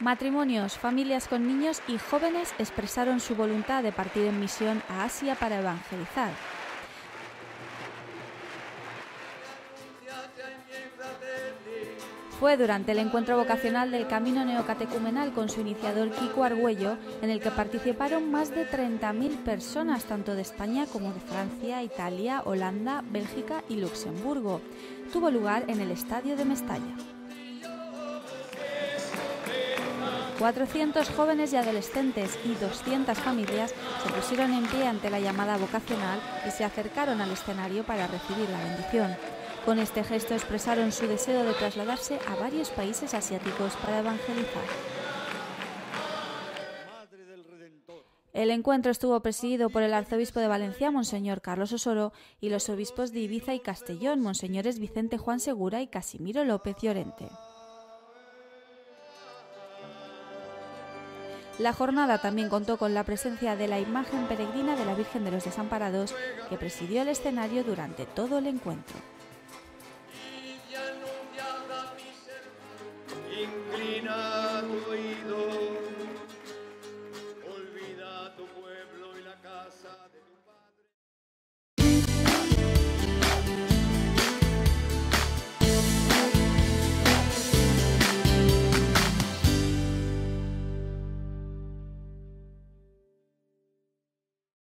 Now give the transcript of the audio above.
Matrimonios, familias con niños y jóvenes expresaron su voluntad de partir en misión a Asia para evangelizar. Fue durante el encuentro vocacional del Camino Neocatecumenal con su iniciador Kiko Argüello, en el que participaron más de 30.000 personas, tanto de España como de Francia, Italia, Holanda, Bélgica y Luxemburgo. Tuvo lugar en el Estadio de Mestalla. 400 jóvenes y adolescentes y 200 familias se pusieron en pie ante la llamada vocacional y se acercaron al escenario para recibir la bendición. Con este gesto expresaron su deseo de trasladarse a varios países asiáticos para evangelizar. El encuentro estuvo presidido por el arzobispo de Valencia, Monseñor Carlos Osoro, y los obispos de Ibiza y Castellón, monseñores Vicente Juan Segura y Casimiro López Llorente. La jornada también contó con la presencia de la imagen peregrina de la Virgen de los Desamparados, que presidió el escenario durante todo el encuentro.